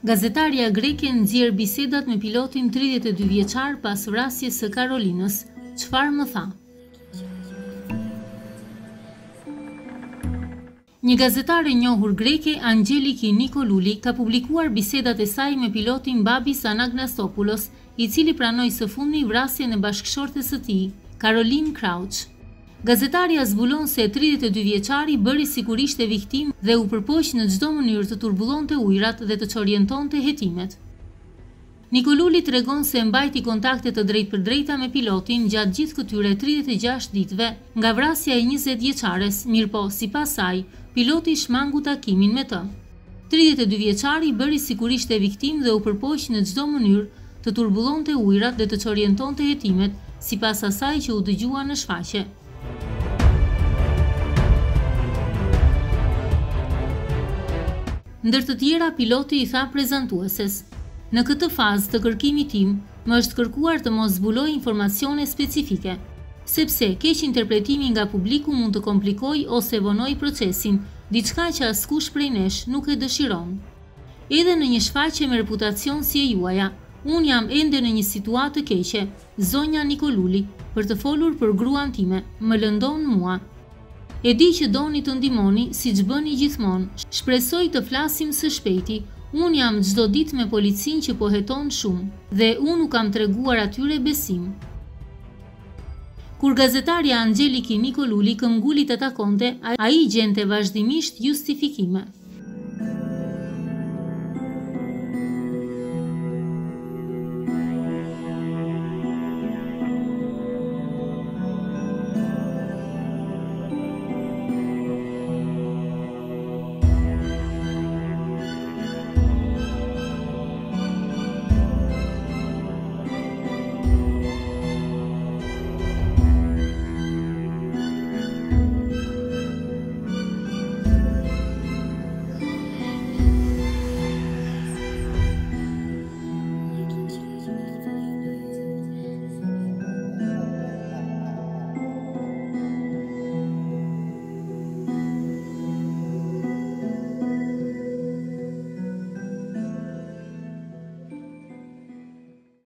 Gazetaria greke nxjerr bisedat me pilotin 32 vjeçar pas vrasjes së Karolinës. Çfarë më tha? Një gazetare e njohur greke, Angeliki Nikoluli, ka publikuar bisedat e saj me pilotin Babis Anagnastopoulos, i cili pranoi së fundmi vrasjen e bashkëshortes së tij, Caroline Crouch. Gazetaria zbulon se 32 vjeçari bëri sigurisht e viktim dhe u përpoq në çdo mënyrë të turbullonte ujrat dhe të çorientonte hetimet. Nikoluli tregon se mbajti kontakte të drejtpërdrejta me pilotin gjatë gjithë këtyre 36 ditëve nga vrasja e 20 vjeçares, mirëpo sipas saj, piloti shmangu takimin me të. 32 vjeçari bëri sigurisht e viktim dhe u përpoq në çdo mënyrë të turbullonte ujrat dhe të çorientonte hetimet, sipas asaj që u dëgjua në shfaqje. Ndër të tjera, piloti i tha prezantueses: "Në këtë fazë të kërkimit tim, më është kërkuar të mos zbuloj informacione specifike, sepse keq interpretimi nga publiku mund të komplikojë ose vonojë procesin, diçka që askush prej nesh nuk e dëshiron. Edhe në një shfaqje me reputacion si e juaja, unë jam ende në një situatë të keqe, zonja Nikoluli, për të folur për gruan time, më lëndon mua. E di që doni të ndihmoni siç bëni gjithmonë. Shpresoj të flasim së shpejti. Unë jam çdo ditë me policinë që po heton shumë dhe unë u kam treguar atyre besim." Kur gazetarja Angeliki Nikoluli këmbguli të takonte, ai gjente vazhdimisht justifikime.